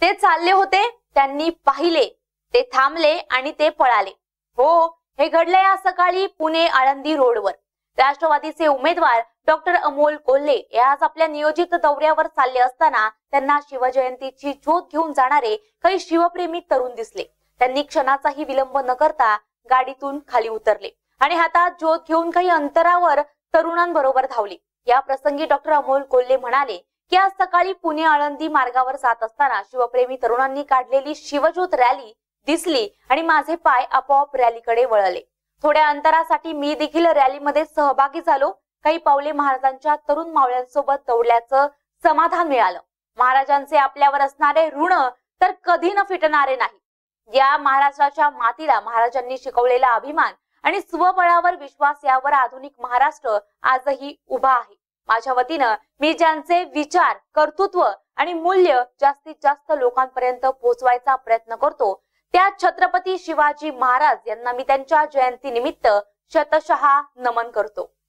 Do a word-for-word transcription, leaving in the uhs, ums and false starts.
ते चालले होते, त्यांनी पाहिले, ते थांबले आणि ते पळाले. हो, हे घडले आज सकाळी पुणे आळंदी रोडवर. राष्ट्रवादीचे उमेदवार डॉक्टर अमोल कोल्हे हे आज आपल्या नियोजित दौऱ्यावर चालले असताना त्यांना शिवजयंतीची ज्योत घेऊन जाणारे काही शिवप्रेमी तरुण दिसले. त्यांनी क्षणाचाही विलंब न करता गाडीतून खाली उतरले आणि हातात ज्योत घेऊन काही अंतरावर तरुणांबरोबर धावले. या प्रसंगी डॉक्टर अमोल कोल्हे म्हणाले की आज सकाळी पुणे आळंदी मार्गावर जात असताना शिवप्रेमी तरुणांनी काढलेली शिवज्योत रॅली दिसली आणि माझे पाय आपोआप रॅलीकडे वळले. थोड्या अंतरासाठी मी देखील रॅलीमध्ये सहभागी झालो. काही पावले महाराजांच्या तरुण मावळ्यांसोबत दौडल्याचं समाधान मिळालं. महाराजांचे आपल्यावर असणारे ऋण तर कधी न फिटणारे नाही. या महाराष्ट्राच्या मातीला महाराजांनी शिकवलेला अभिमान आणि स्वबळावर विश्वास यावर आधुनिक महाराष्ट्र आजही उभा आहे. माझ्या वतीनं मी ज्यांचे विचार, कर्तृत्व आणि मूल्य जास्तीत जास्त लोकांपर्यंत पोहोचवायचा प्रयत्न करतो त्या छत्रपती शिवाजी महाराज यांना मी त्यांच्या जयंती निमित्त शतशः नमन करतो.